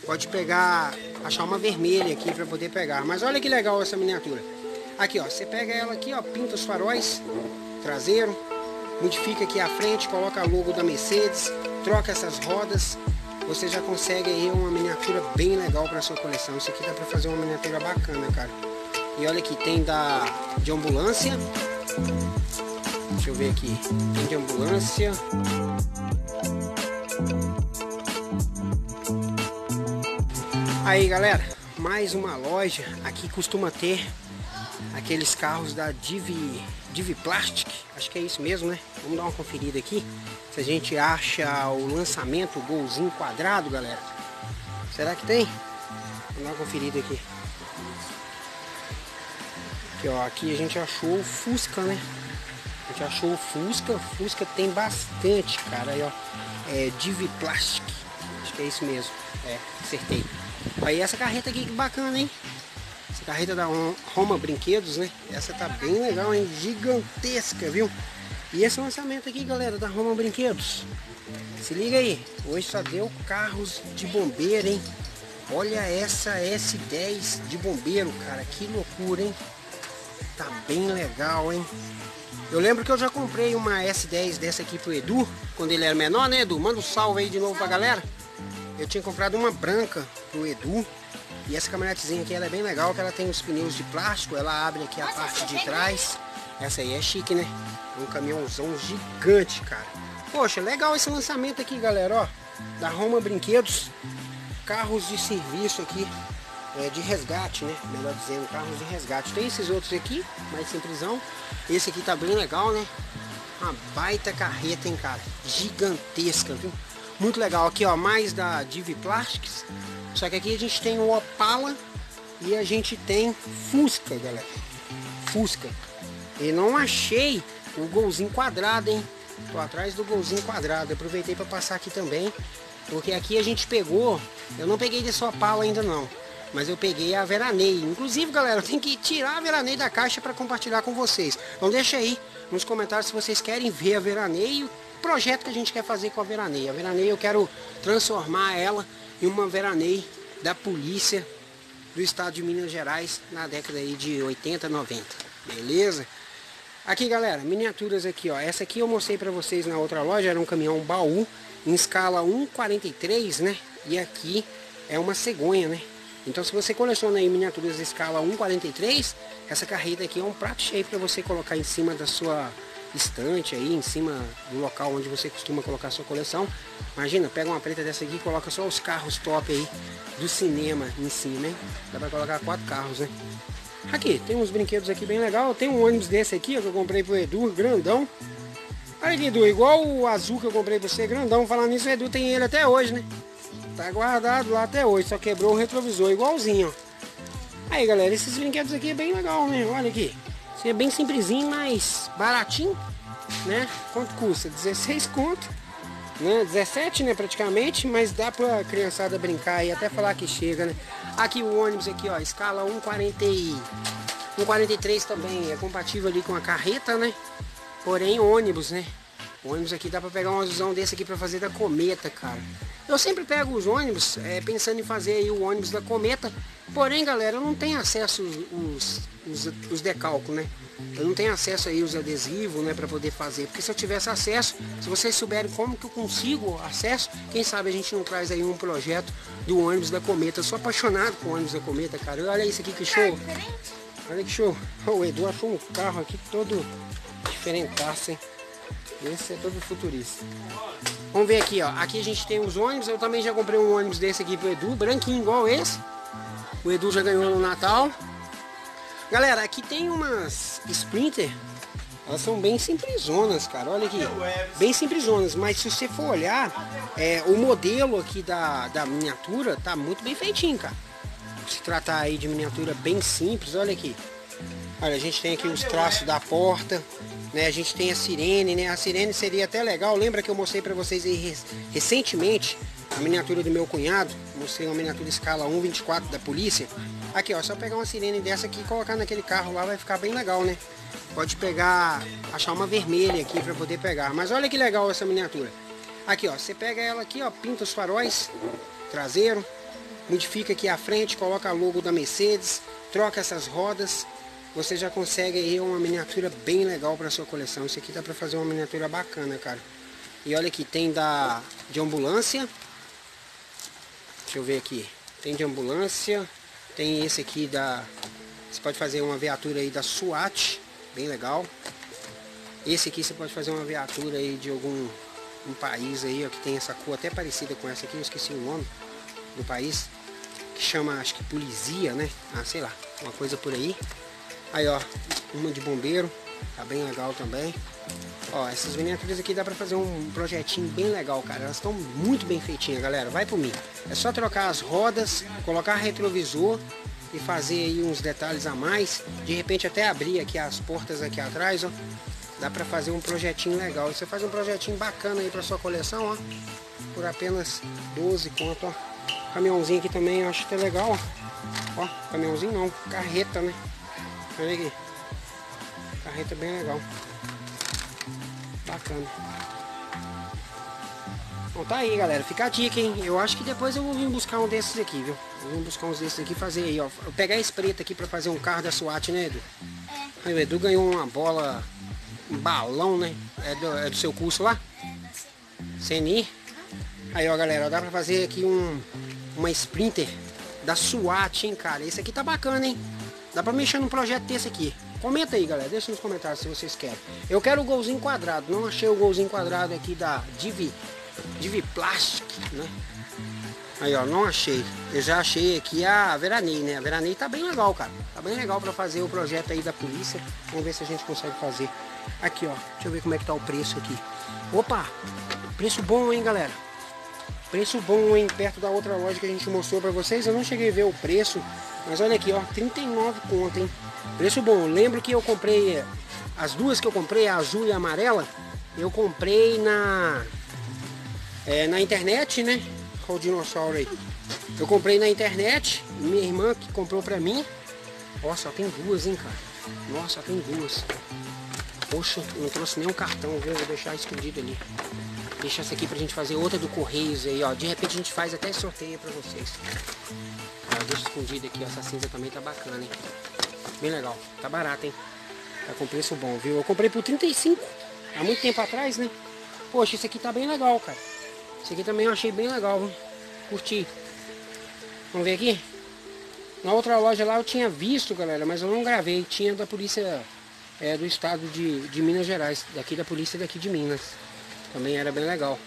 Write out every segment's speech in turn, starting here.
Pode pegar, achar uma vermelha aqui para poder pegar. Mas olha que legal essa miniatura. Aqui, ó, você pega ela aqui, ó, pinta os faróis traseiro, modifica aqui a frente, coloca o logo da Mercedes, troca essas rodas. Você já consegue aí uma miniatura bem legal para sua coleção. Isso aqui dá para fazer uma miniatura bacana, cara. E olha aqui, tem de ambulância. Deixa eu ver aqui. Tem de ambulância. Aí, galera, mais uma loja. Aqui costuma ter aqueles carros da Divi Plastic. Acho que é isso mesmo, né? Vamos dar uma conferida aqui. Se a gente acha o lançamento golzinho quadrado, galera. Será que tem? Vamos dar uma conferida aqui. Aqui, ó, aqui a gente achou o Fusca, né? A gente achou o Fusca. O Fusca tem bastante, cara. Aí, ó, é Divi Plastic. Acho que é isso mesmo. É, acertei. Aí essa carreta aqui que bacana, hein? Essa carreta da Roma Brinquedos, né? Essa tá bem legal, hein? Gigantesca, viu? E esse lançamento aqui, galera, da Roma Brinquedos. Se liga aí. Hoje só deu carros de bombeiro, hein? Olha essa S10 de bombeiro, cara. Que loucura, hein? Tá bem legal, hein? Eu lembro que eu já comprei uma S10 dessa aqui pro Edu, quando ele era menor, né, Edu? Manda um salve aí de novo pra galera. Eu tinha comprado uma branca pro Edu. E essa caminhonetezinha aqui, ela é bem legal, que ela tem os pneus de plástico. Ela abre aqui a parte de trás. Essa aí é chique, né? Um caminhãozão gigante, cara. Poxa, legal esse lançamento aqui, galera, ó. Da Roma Brinquedos. Carros de serviço aqui. De resgate, né? Melhor dizendo, carros de resgate. Tem esses outros aqui, mais simplesão. Esse aqui tá bem legal, né? Uma baita carreta, hein, cara? Gigantesca, viu? Muito legal. Aqui, ó, mais da Divi Plastics. Só que aqui a gente tem o Opala e a gente tem Fusca, galera. Fusca. E não achei o golzinho quadrado, hein? Tô atrás do golzinho quadrado. Aproveitei para passar aqui também, porque aqui a gente pegou. Eu não peguei desse Opala ainda não, mas eu peguei a Veraneio. Inclusive, galera, eu tenho que tirar a Veraneio da caixa para compartilhar com vocês. Então deixa aí nos comentários se vocês querem ver a Veraneio, o projeto que a gente quer fazer com a Veraneio. A Veraneio eu quero transformar ela em uma Veraneio da polícia do estado de Minas Gerais na década aí de 80, 90. Beleza? Aqui, galera, miniaturas aqui, ó. Essa aqui eu mostrei para vocês na outra loja, era um caminhão baú em escala 1:43, né? E aqui é uma cegonha, né? Então, se você coleciona aí miniaturas de escala 1:43, essa carreta aqui é um prato cheio para você colocar em cima da sua estante aí, em cima do local onde você costuma colocar a sua coleção. Imagina, pega uma preta dessa aqui e coloca só os carros top aí do cinema em cima, hein? Dá pra colocar 4 carros, né? Aqui, tem uns brinquedos aqui bem legal. Tem um ônibus desse aqui, ó, que eu comprei pro Edu, grandão. Olha aqui, Edu, igual o azul que eu comprei pra você, grandão. Falando nisso, o Edu tem ele até hoje, né? Tá guardado lá até hoje, só quebrou o retrovisor, igualzinho, ó. Aí, galera, esses brinquedos aqui é bem legal, né? Olha aqui. Isso é bem simplesinho, mas baratinho, né? Quanto custa? 16 conto, né? 17, né, praticamente, mas dá pra criançada brincar e até falar que chega, né? Aqui o ônibus aqui, ó, escala 1:43 também, é compatível ali com a carreta, né? Porém, ônibus, né? O ônibus aqui dá pra pegar um azulzão desse aqui pra fazer da Cometa, cara. Eu sempre pego os ônibus pensando em fazer aí o ônibus da Cometa. Porém, galera, eu não tenho acesso os decalcos, né? Eu não tenho acesso aí os adesivos, né, para poder fazer. Porque se eu tivesse acesso, se vocês souberem como que eu consigo acesso, quem sabe a gente não traz aí um projeto do ônibus da Cometa. Eu sou apaixonado com o ônibus da Cometa, cara. Olha isso aqui, que show. Olha que show. O Edu achou um carro aqui todo diferentaço, hein? Esse é todo futurista. Vamos ver aqui, ó. Aqui a gente tem os ônibus. Eu também já comprei um ônibus desse aqui pro Edu, branquinho igual esse. O Edu já ganhou no Natal. Galera, aqui tem umas Sprinter. Elas são bem simplesonas, cara. Olha aqui. Bem simplesonas. Mas se você for olhar, o modelo aqui da miniatura tá muito bem feitinho, cara. Se tratar aí de miniatura bem simples, olha aqui. Olha, a gente tem aqui os traços da porta, né? A gente tem a sirene, né? A sirene seria até legal. Lembra que eu mostrei pra vocês aí recentemente a miniatura do meu cunhado? Mostrei uma miniatura escala 1:24 da polícia. Aqui, ó, só pegar uma sirene dessa aqui e colocar naquele carro lá, vai ficar bem legal, né? Pode pegar, achar uma vermelha aqui pra poder pegar. Mas olha que legal essa miniatura. Aqui, ó, você pega ela aqui, ó, pinta os faróis traseiro, modifica aqui a frente, coloca a logo da Mercedes, troca essas rodas, você já consegue aí uma miniatura bem legal para sua coleção. Isso aqui dá para fazer uma miniatura bacana, cara. E olha aqui, tem de ambulância. Deixa eu ver aqui. Tem de ambulância. Tem esse aqui você pode fazer uma viatura aí da SWAT, bem legal. Esse aqui você pode fazer uma viatura aí de algum país aí, ó, que tem essa cor até parecida com essa aqui, eu esqueci o nome do país, que chama, acho que Polizia, né? Ah, sei lá, uma coisa por aí. Aí, ó, uma de bombeiro, tá bem legal também. Ó, essas miniaturas aqui dá pra fazer um projetinho bem legal, cara. Elas estão muito bem feitinhas, galera. Vai por mim. É só trocar as rodas, colocar retrovisor e fazer aí uns detalhes a mais. De repente até abrir aqui as portas aqui atrás, ó. Dá pra fazer um projetinho legal. Você faz um projetinho bacana aí pra sua coleção, ó. Por apenas 12 conto, ó. Caminhãozinho aqui também, eu acho até legal, ó. Ó, caminhãozinho não, carreta, né? Olha aqui. Carreta bem legal. Bacana. Bom, tá aí, galera. Fica a dica, hein? Eu acho que depois eu vou vir buscar um desses aqui, viu? Eu vou buscar uns desses aqui e fazer aí, ó. Eu pegar esse preto aqui pra fazer um carro da SWAT, né, Edu? Aí o Edu ganhou uma bola, um balão, né? É do seu curso lá? CNI. Aí, ó, galera, ó, dá pra fazer aqui uma Sprinter da SWAT, hein, cara? Esse aqui tá bacana, hein? Dá pra mexer num projeto desse aqui. Comenta aí, galera. Deixa nos comentários se vocês querem. Eu quero o golzinho quadrado. Não achei o golzinho quadrado aqui da Divi Plastic, né? Aí, ó, não achei. Eu já achei aqui a Veranei, né? A Veranei tá bem legal, cara. Tá bem legal pra fazer o projeto aí da polícia. Vamos ver se a gente consegue fazer. Aqui, ó. Deixa eu ver como é que tá o preço aqui. Opa! Preço bom, hein, galera? Preço bom, hein? Perto da outra loja que a gente mostrou pra vocês. Eu não cheguei a ver o preço. Mas olha aqui, ó. 39 conto, hein? Preço bom. Lembro que eu comprei... As duas que eu comprei, a azul e a amarela, eu comprei na internet, né? Olha o dinossauro aí. Eu comprei na internet. Minha irmã que comprou pra mim. Ó, só tem duas, hein, cara? Nossa, só tem duas. Poxa, não trouxe nem um cartão, viu? Vou deixar escondido ali. Deixa essa aqui pra gente fazer outra do Correios aí, ó. De repente a gente faz até sorteio pra vocês. Ó, deixa escondido aqui, ó. Essa cinza também tá bacana, hein? Bem legal. Tá barato, hein? Tá com preço bom, viu? Eu comprei por 35 há muito tempo atrás, né? Poxa, esse aqui tá bem legal, cara. Esse aqui também eu achei bem legal, viu? Curti. Vamos ver aqui? Na outra loja lá eu tinha visto, galera, mas eu não gravei. Tinha da polícia do estado de Minas Gerais. Daqui da polícia daqui de Minas. Também era bem legal.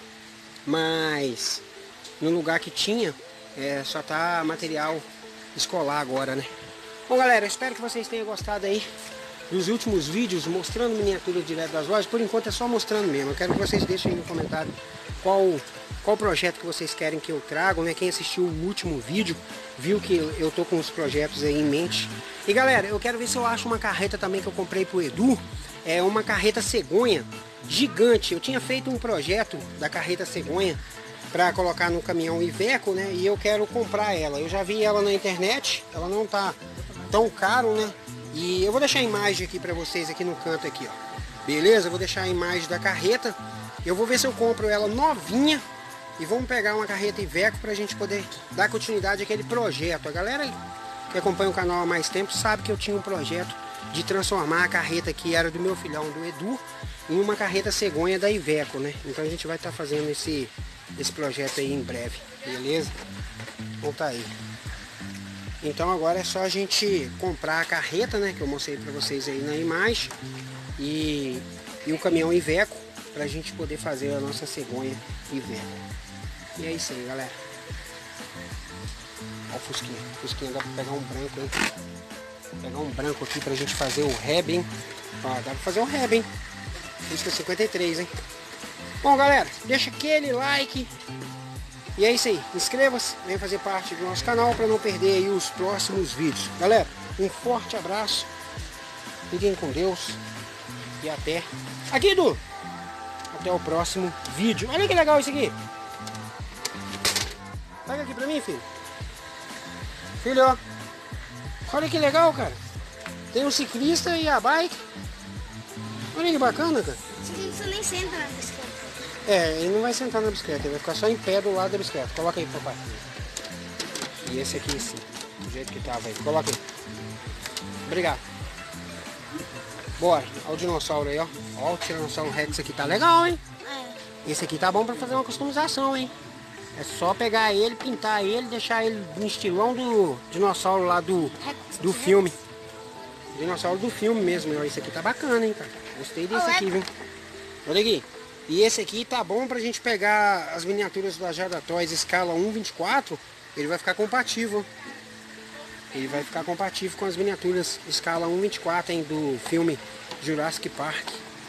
Mas no lugar que tinha, só tá material escolar agora, né? Bom, galera, eu espero que vocês tenham gostado aí dos últimos vídeos mostrando miniatura direto das lojas. Por enquanto é só mostrando mesmo. Eu quero que vocês deixem aí no comentário qual projeto que vocês querem que eu traga, né? Quem assistiu o último vídeo viu que eu tô com os projetos aí em mente. E galera, eu quero ver se eu acho uma carreta também que eu comprei pro Edu. É uma carreta cegonha gigante. Eu tinha feito um projeto da carreta cegonha para colocar no caminhão Iveco, né? E eu quero comprar ela. Eu já vi ela na internet. Ela não tá tão caro, né? E eu vou deixar a imagem aqui para vocês aqui no canto aqui, ó. Beleza? Eu vou deixar a imagem da carreta. Eu vou ver se eu compro ela novinha. E vamos pegar uma carreta Iveco pra gente poder dar continuidade àquele projeto. A galera que acompanha o canal há mais tempo sabe que eu tinha um projeto de transformar a carreta que era do meu filhão, do Edu, em uma carreta cegonha da Iveco, né? Então a gente vai estar fazendo esse projeto aí em breve, beleza? Então tá aí. Então agora é só a gente comprar a carreta, né? Que eu mostrei pra vocês aí na imagem. E o caminhão Iveco pra gente poder fazer a nossa cegonha Iveco. E é isso aí, galera. Olha o Fusquinha. O Fusquinha dá pra pegar um branco, hein? Vou pegar um branco aqui pra gente fazer o Reb, hein? Ó, dá pra fazer um Reb, hein? Fusca 53, hein? Bom, galera, deixa aquele like. E é isso aí. Inscreva-se, vem fazer parte do nosso canal para não perder aí os próximos vídeos. Galera, um forte abraço. Fiquem com Deus. E até... Aqui, Edu! Até o próximo vídeo. Olha que legal isso aqui. Pega aqui pra mim, filho. Filho, ó. Olha que legal, cara. Tem um ciclista e a bike. Olha que bacana, cara. Você nem senta na bicicleta. Ele não vai sentar na bicicleta. Ele vai ficar só em pé do lado da bicicleta. Coloca aí, papai. E esse aqui sim, do jeito que tava aí. Coloca aí. Obrigado. Bora, olha o dinossauro aí, ó. Ó, o Tiranossauro Rex aqui tá legal, hein? Esse aqui tá bom pra fazer uma customização, hein? É só pegar ele, pintar ele, deixar ele no estilão do dinossauro lá do filme. Dinossauro do filme mesmo, ó. Esse aqui tá bacana, hein, cara? Gostei desse aqui, viu? Olha aqui. E esse aqui tá bom pra gente pegar as miniaturas da Jada Toys escala 1/24. Ele vai ficar compatível. Ele vai ficar compatível com as miniaturas escala 1/24, hein, do filme Jurassic Park.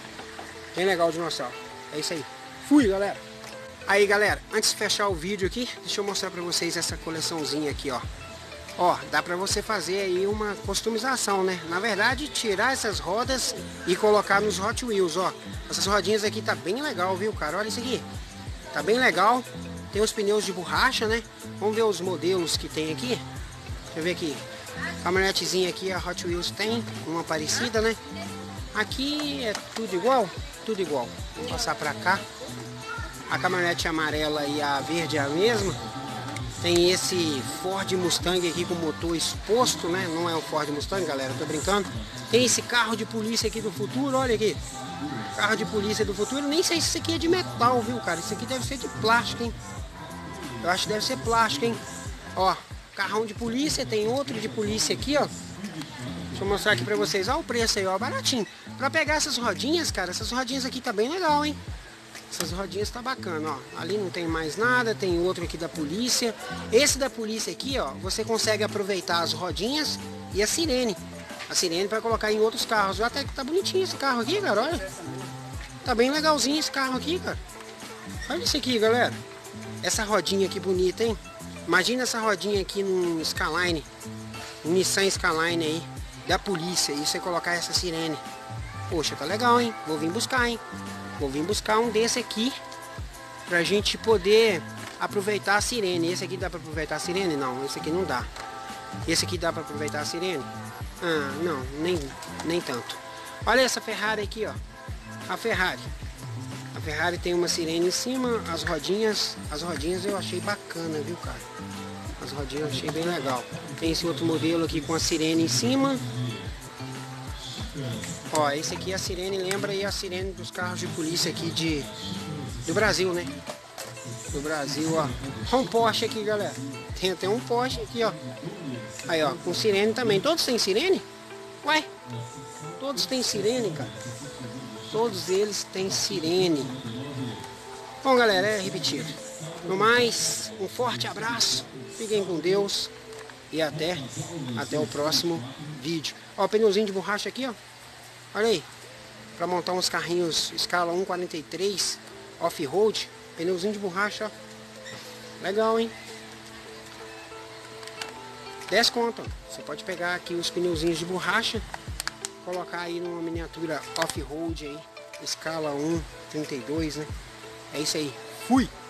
Bem legal o dinossauro. É isso aí. Fui, galera. Aí, galera, antes de fechar o vídeo aqui, deixa eu mostrar pra vocês essa coleçãozinha aqui, ó. Ó, dá pra você fazer aí uma customização, né? Na verdade, tirar essas rodas e colocar nos Hot Wheels, ó. Essas rodinhas aqui tá bem legal, viu, cara? Olha isso aqui. Tá bem legal. Tem os pneus de borracha, né? Vamos ver os modelos que tem aqui. Deixa eu ver aqui. Caminhonetezinha aqui, a Hot Wheels tem uma parecida, né? Aqui é tudo igual? Tudo igual. Vamos passar pra cá. A caminhonete amarela e a verde é a mesma. Tem esse Ford Mustang aqui com motor exposto, né? Não é o Ford Mustang, galera, tô brincando. Tem esse carro de polícia aqui do futuro, olha aqui. Carro de polícia do futuro. Nem sei se isso aqui é de metal, viu, cara? Isso aqui deve ser de plástico, hein? Eu acho que deve ser plástico, hein? Ó, carrão de polícia. Tem outro de polícia aqui, ó. Deixa eu mostrar aqui pra vocês. Olha o preço aí, ó, baratinho. Pra pegar essas rodinhas, cara, essas rodinhas aqui tá bem legal, hein? Essas rodinhas tá bacana, ó. Ali não tem mais nada, tem outro aqui da polícia. Esse da polícia aqui, ó, você consegue aproveitar as rodinhas e a sirene. A sirene para colocar em outros carros. Até que tá bonitinho esse carro aqui, cara, olha. Tá bem legalzinho esse carro aqui, cara. Olha isso aqui, galera. Essa rodinha aqui bonita, hein? Imagina essa rodinha aqui num Skyline. Um Nissan Skyline aí, da polícia. E você colocar essa sirene. Poxa, tá legal, hein? Vou vir buscar, hein? Vou vir buscar um desse aqui pra gente poder aproveitar a sirene. Esse aqui dá pra aproveitar a sirene? Não, esse aqui não dá. Esse aqui dá pra aproveitar a sirene? Ah, não, nem tanto. Olha essa Ferrari aqui, ó. A Ferrari. A Ferrari tem uma sirene em cima, as rodinhas eu achei bacana, viu, cara? As rodinhas eu achei bem legal. Tem esse outro modelo aqui com a sirene em cima. Ó, esse aqui é a sirene, lembra aí a sirene dos carros de polícia aqui do Brasil, né? Do Brasil, ó. Olha um Porsche aqui, galera. Tem até um Porsche aqui, ó. Aí, ó, com sirene também. Todos têm sirene? Ué? Todos têm sirene, cara. Todos eles têm sirene. Bom, galera, é repetido. No mais, um forte abraço. Fiquem com Deus. E até o próximo vídeo. Ó, o pneuzinho de borracha aqui, ó. Olha aí. Pra montar uns carrinhos escala 1/43 off-road. Pneuzinho de borracha, ó. Legal, hein? 10 conto. Você pode pegar aqui os pneuzinhos de borracha. Colocar aí numa miniatura off-road aí. Escala 1/32, né? É isso aí. Fui!